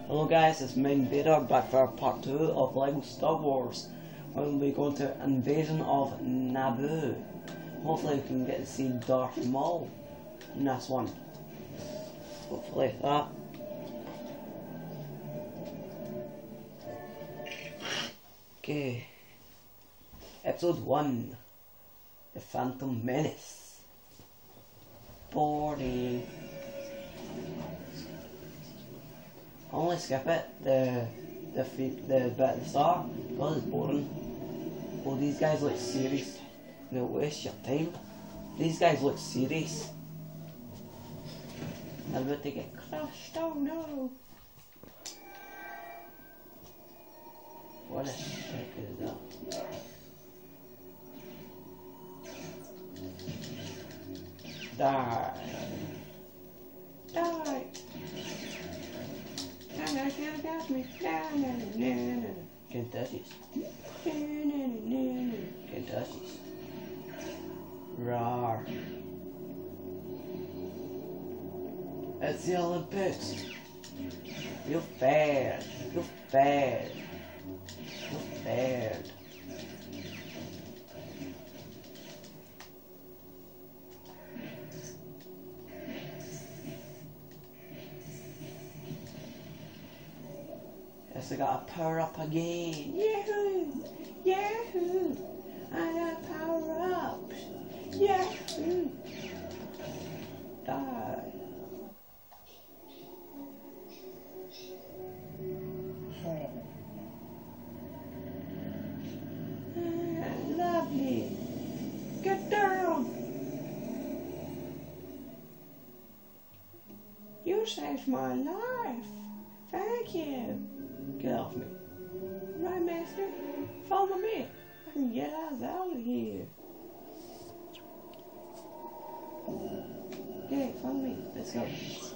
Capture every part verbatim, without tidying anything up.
Hello guys, it's me Vader back for part two of LEGO Star Wars. We'll be going to Invasion of Naboo. Hopefully we can get to see Darth Maul in this one. Hopefully that. Okay. Episode one. The Phantom Menace. Boring. I'll only skip it, the the the bit at the start, because it's boring. Oh, these guys look serious. They'll waste your time. These guys look serious. I'm about to get crushed, oh no! What the heck is that? Die! Die! No, no, no, got me. No, no, no, no, no. Can't touch this. No, no, no, no. Can't touch this. Rawr. It's the Olympics. You failed. You failed. You failed. Yes, I gotta power up again. Yahoo! Yahoo! I got power ups. Yahoo! Die. Ah, lovely. Get down. You saved my life. Thank you. Get off me. Right, master? Follow me. I can get us out of here. Okay, follow me. Let's go. I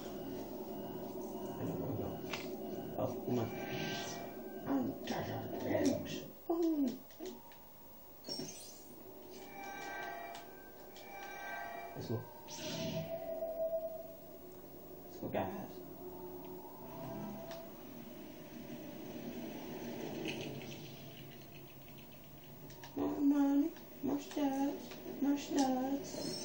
know where we're going. Oh, come on. I'm tired of things. Oh. Let's go. Let's go, guys. More money, more studs, more studs.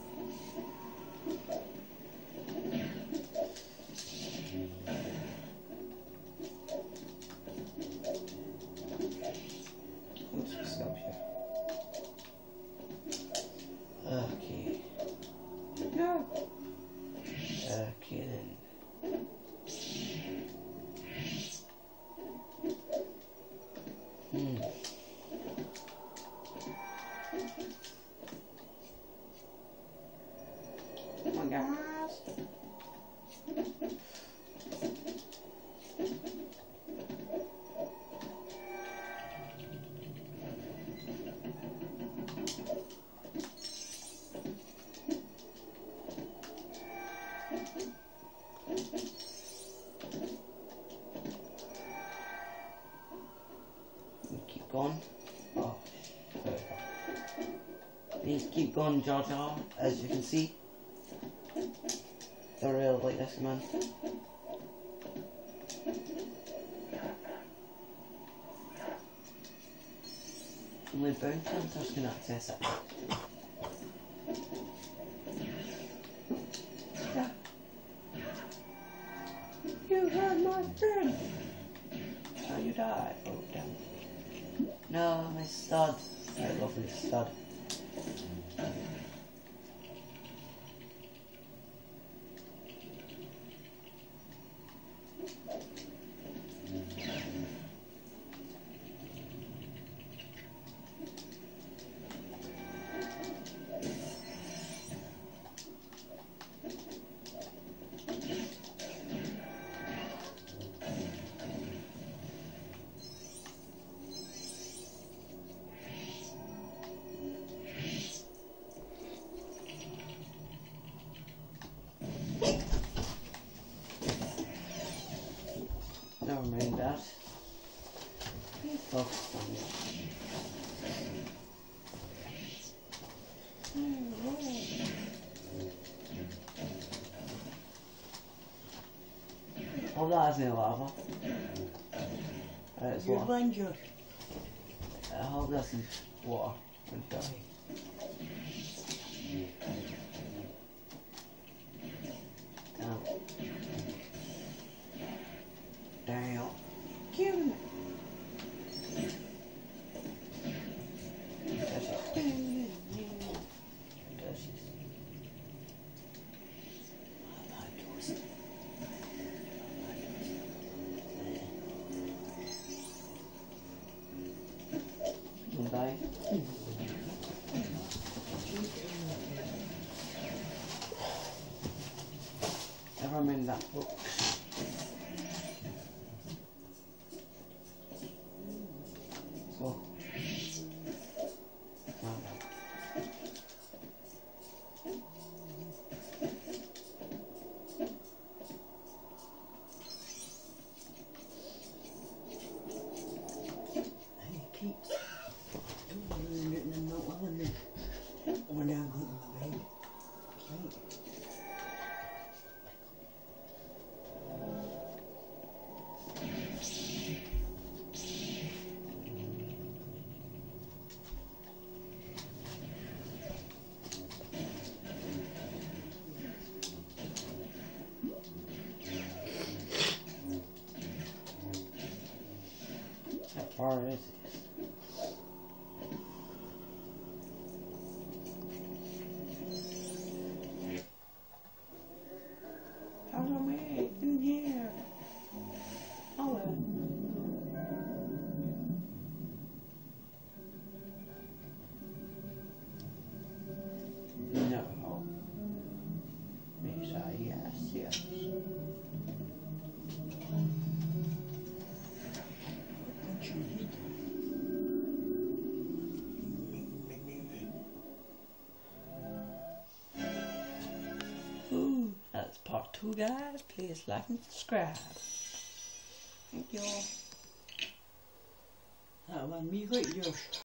Let's just stop here. Okay. No. Okay then. Hmm. Come on, guys. Keep going. Oh, please keep going, Jar Jar, as you can see. I really like this man. Only bounty hunters can access it. Yeah. You hurt my friend! Oh, you died. Oh, damn. No, my stud. I love my stud. Never mind that. Be focused on it. Oh, that isn't lava. Uh, it's Your water. land, Josh. I hope this is water. Okay. Damn. Damn. Killing it. That's it. That's it. Don't die. Never mind that book. So. Calm down. Hey, keeps. Don't worry, getting in that one, then. When I go to my bed. Right. How far is it? Follow me in here. Follow. No. Lisa, yes, yes. Don't you eat? Ooh, that's part two, guys. Please like and subscribe. Thank you all. That one, me right, Josh.